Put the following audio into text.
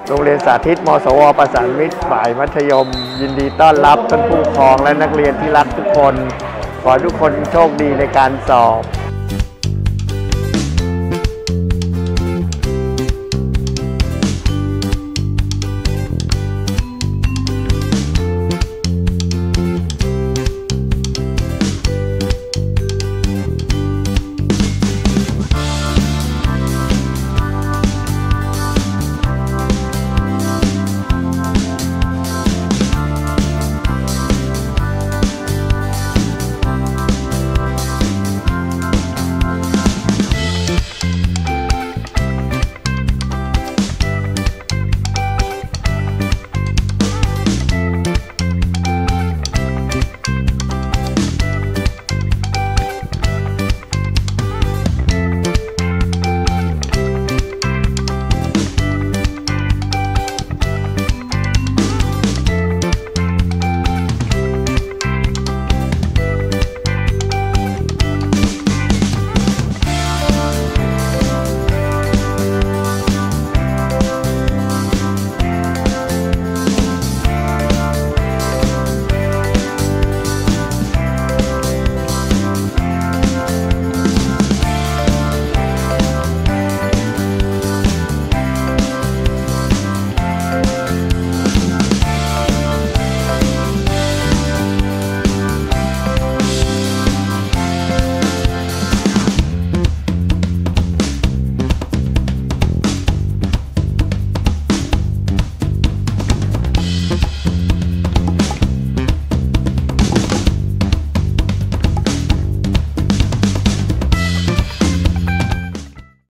โรงเรียนสาธิตมสวประสานมิตรฝ่ายมัธยมยินดีต้อนรับท่านผู้ปกครองและนักเรียนที่รักทุกคนขอให้ทุกคนโชคดีในการสอบ